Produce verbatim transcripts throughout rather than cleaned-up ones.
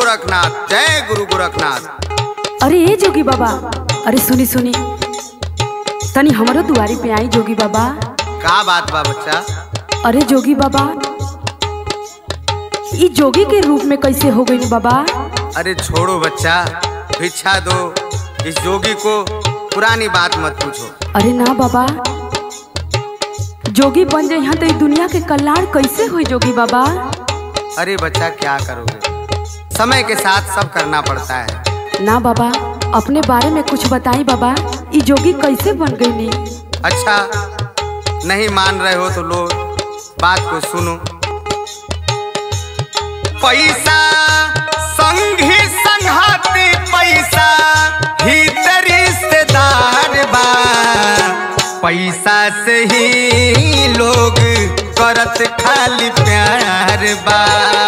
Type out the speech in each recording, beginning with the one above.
गोरखनाथ, जय गुरु गोरखनाथ। अरे ए जोगी बाबा, अरे सुनी सुनी तनी हमारो दुआरी पे आई जोगी बाबा। का बात बा बच्चा? अरे जोगी बाबा, ई जोगी के रूप में कैसे हो गई बाबा? अरे छोड़ो बच्चा, भिक्षा दो इस जोगी को, पुरानी बात मत पूछो। अरे ना बाबा, जोगी बन जाए तो दुनिया के कल्याण कैसे हुई जोगी बाबा? अरे बच्चा क्या करोगे, समय के साथ सब करना पड़ता है। ना बाबा, अपने बारे में कुछ बताई बाबा, ये जोगी कैसे बन गई नी? अच्छा नहीं मान रहे हो तो लो बात को सुनो। पैसा संगी संघाती, पैसा ही रिश्तेदार बा, पैसा से ही लोग करत खाली प्यार बा।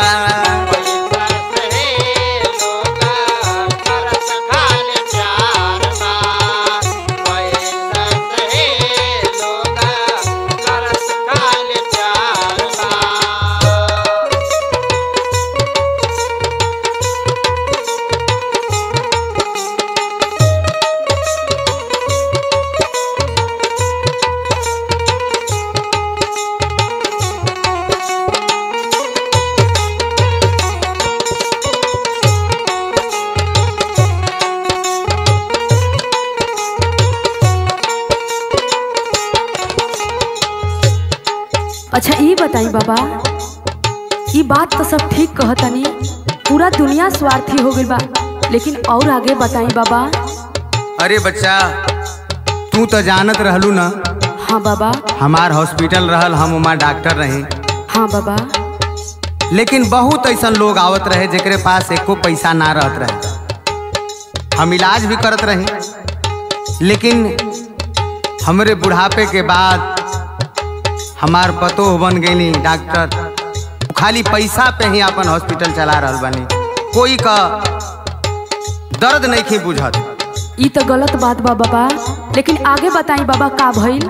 अच्छा ये बताई बाबा, ये बात तो सब ठीक कहतनी, पूरा दुनिया स्वार्थी हो गई बा, लेकिन और आगे बताई बाबा। अरे बच्चा तू तो जानत रहलू ना। हाँ बाबा। हमार हॉस्पिटल रहल, हम उमा डॉक्टर रहे। हाँ बाबा। लेकिन बहुत ऐसा लोग आवत रहे जेकरे पास एको पैसा ना रहत रहे, हम इलाज भी करत रहे। लेकिन हमरे बुढ़ापे के बाद हमार पतोह बन गई डॉक्टर, खाली पैसा पे ही अपन हॉस्पिटल चला रहल बनी, कोई का दर्द नहीं की बुझत। ये तो गलत बात बा बाबा, लेकिन आगे बताई बाबा का भइल?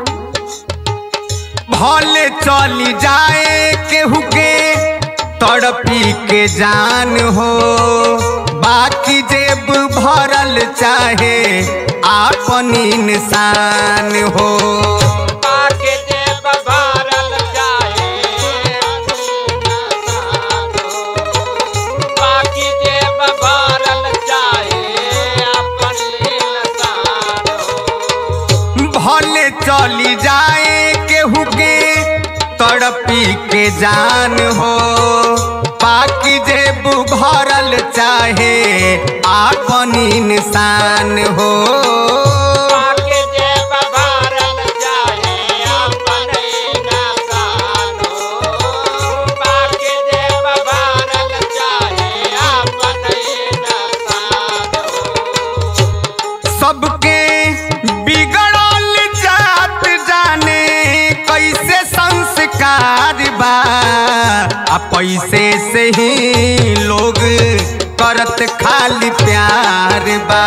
भले चली जाए केहू के तड़पी के जान हो, बाकी जेब भरल चाहे आपन इंसान हो। भले चली जाए केहू के तड़पी के जान हो, बाकी जेब भरल चाहे आपन इंसान हो। सबके बिगड़ल जात जाने कैसे संस्कार बा, आ पैसे से ही लोग करत खाली प्यार बा।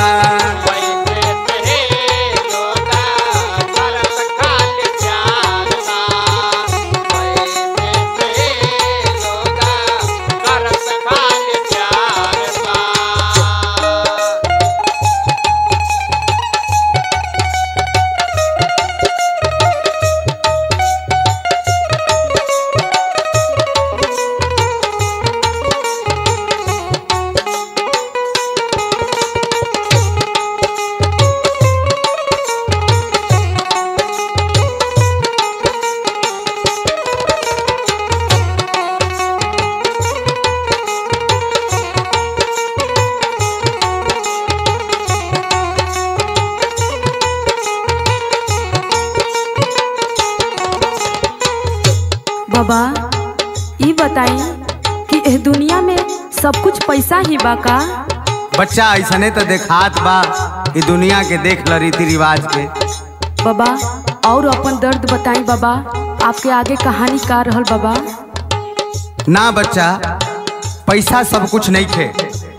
बाबा ये बताई कि इस दुनिया में सब कुछ पैसा ही बा का? बच्चा ऐसने तो देखात बा, ये दुनिया के देख ल रीति रिवाज के। बाबा और अपन दर्द बताई बाबा, आपके आगे कहानी का रहल बाबा? ना बच्चा, पैसा सब कुछ नहीं थे।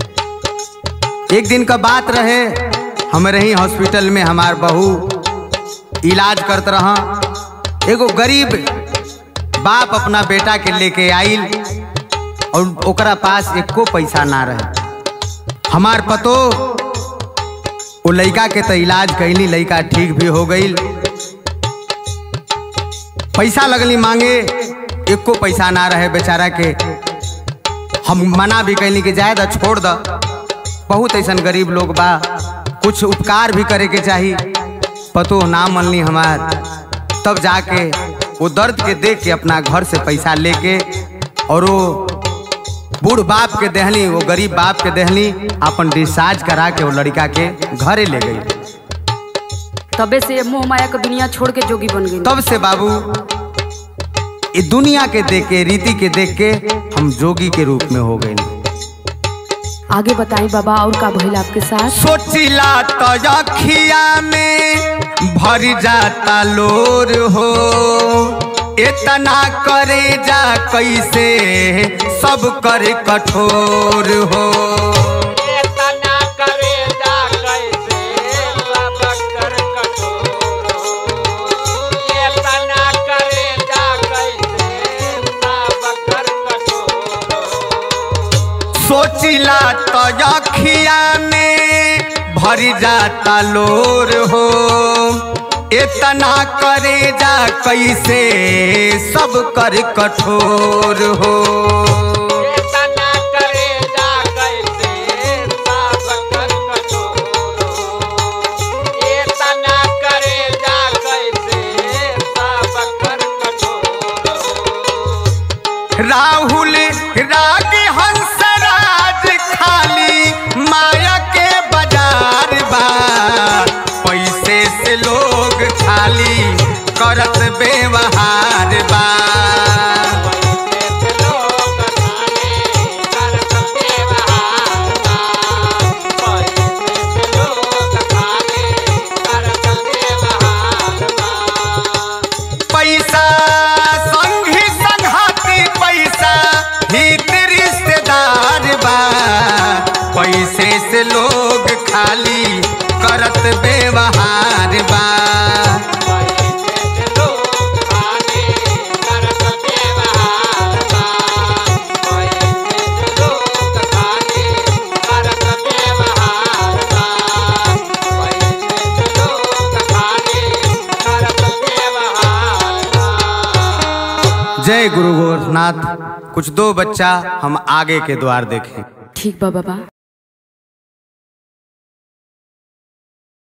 एक दिन का बात रहे, हमारे ही हॉस्पिटल में हमार बहू इलाज करत रहा। एगो गरीब बाप अपना बेटा के लेके आइल और ओकरा पास एको पैसा ना रहे। हमार पतो वो लड़का के तो इलाज कैली, लड़का ठीक भी हो गई। पैसा लगली मांगे, एको पैसा ना रहे बेचारा के। हम मना भी कैली कि जाए दा, छोड़ दा, बहुत ऐसा गरीब लोग बा, कुछ उपकार भी करे के चाहिए। पतो ना मनली हमार। तब जाके वो दर्द के देख के अपना घर से पैसा लेके और वो बूढ़ बाप के देहली, वो गरीब बाप के देहली, अपन डिस्चार्ज करा के वो लड़का के घरे ले गई। तबे से मोह माया का दुनिया छोड़ के जोगी बन गई। तब से बाबू ये दुनिया के देख के, रीति के देख के हम जोगी के रूप में हो गए। आगे बताएं बाबा, और का भइल आपके साथ? सोचिला तो अखिया में भर जाता लोर हो, इतना करे जा कैसे सब कर कठोर हो। इतना करे जा कैसे सब कर कठोर हो, इतना करे जा कैसे सब कर कठोर हो। सोचिला तो अखिया में भर जाता लोर हो, इतना करे जा कैसे सब कर कठोर हो। इतना करे जा कैसे सब कर कठोर हो, इतना करे जा कैसे सब कर कठोर हो। राहुल राग हंसराज खाली माया के बाजार बा, पैसे से लोग खाली करत व्यवहार बा। पैसे से लोग खाली करत व्यवहार बा, पैसे से लोग खाली करत व्यवहार बा। पैसा संगी संघाती, पैसा हित रिश्तेदार बा, पैसे से लोग खाली करत व्यवहार बा। पैसे से लोग खाली करत व्यवहार बा, पैसे से लोग खाली करत व्यवहार बा, पैसे से लोग खाली करत व्यवहार बा। जय गुरु गोरखनाथ। कुछ दो बच्चा हम आगे के द्वार देखें। ठीक बा बाबा।